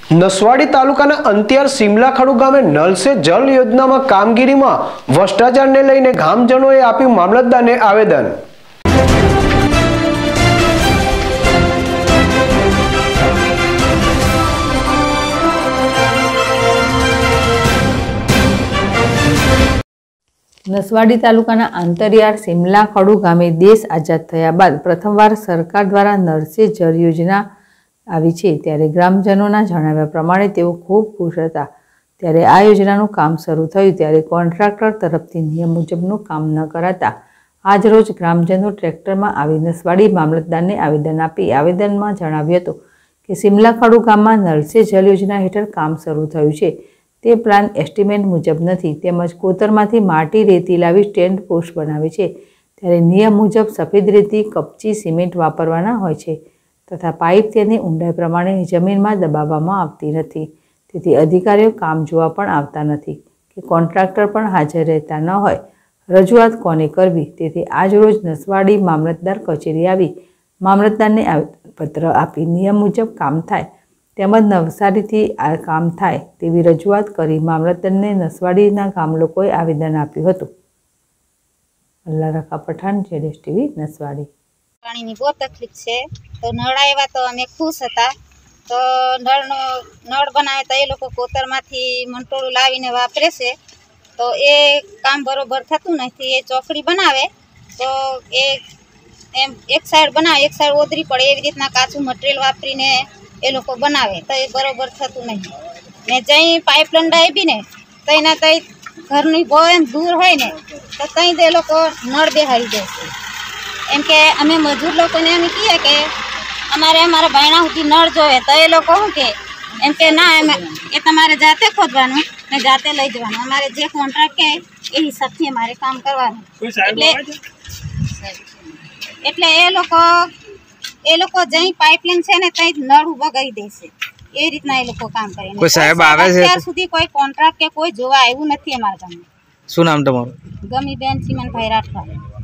नसवाड़ी तालुकाना अंतियार सीमलाखड़ू गामे नल से जल योजना में कामगीरी में भ्रष्टाचार ने लईने गामजनोए आप्युं मामलतदारने आवेदन। नसवाड़ी तालुकाना आंतरियाळ सीमलाखड़ू गामे देश आजाद थया बाद प्रथमवार सरकार द्वारा नल से जल योजना આવી છે ત્યારે ગ્રામજનોના જણાવ્યા પ્રમાણે તેઓ ખૂબ ખુશ હતા। ત્યારે આ યોજનાનું કામ શરૂ થયું ત્યારે કોન્ટ્રાક્ટર તરફથી નિયમ મુજબનું કામ ન કરાતા આજ રોજ ગ્રામજનો ટ્રેક્ટરમાં આવી નસવાડી મામલતદારને આવેદન આપી આવેદનમાં જણાવ્યું હતું કે सीमलाखड़ू ગામમાં નળ સે જલ યોજના હેઠળ કામ શરૂ થયું છે તે પ્લાન એસ્ટિમેટ મુજબ નથી તેમજ કોતરમાંથી માટી રેતી લાવી સ્ટેન્ડ પોસ્ટ બનાવે છે ત્યારે નિયમ મુજબ સફેદ રેતી કપચી સિમેન્ટ વાપરવાના હોય છે तथा पाइप तेनी ऊंडाई प्रमाणे जमीन में दबाववामां आवती नथी तेथी अधिकारीओ काम जोवा पण आवता नथी के कॉन्ट्राक्टर पण हाजर रहता न होय रजूआत कोने करवी तेथी आज रोज नसवाड़ी मामलतदार कचेरी आवी मामलतदारने आवेदनपत्र आपी नियम मुजब काम थाय तेमज नवसारीथी आ काम थाय तेवी रजूआत करी मामलतदारने नसवाड़ीना गाम लोकोए आवेदन आप्युं हतुं। अल्लाह पठाण जेडेश टीवी नसवाड़ी। पानी की बहुत तकलीफ है तो नळ आया तो अमे खुश था तो नळ बनावे तो ये लोग कोतर में मंटोळू लावीने वापरे से तो ये काम बरोबर थतुं नथी। ये चौकड़ी बनावे तो एक साइड बनावे एक साइड ओदरी पड़े एवी रीतना काचुं मटीरियल वापरीने ये लोग बनावे तो ये बरोबर थतुं नहीं ने जई पाइपलाइन डायबी ने तईना तई घरनी बहुत एम दूर होय ने तो तई दे लोग नळ बेहाड़ी दे एम के अमे मजूर लोग ने एम किए के अमारा बहना सुधी नळ जोवे तो ये लोग शू के एम के ना ए तमारे जाते खोदवानुं ने जाते लई जवानुं अमारे जे कॉन्ट्राक्ट के ए हिसाबथी अमारे काम करवानुं एटले ए लोग जई पाइपलाइन छे ने तई नळ उभो करी देशे ए रीतना ए लोग काम करे। कोई साहेब आवे छे त्यार सुधी कोई कॉन्ट्राक्ट के कोई जोवा आव्युं नथी अमारा गाममां। शुं नाम तमारुं? गमीबेन सीमनभाई राठवा।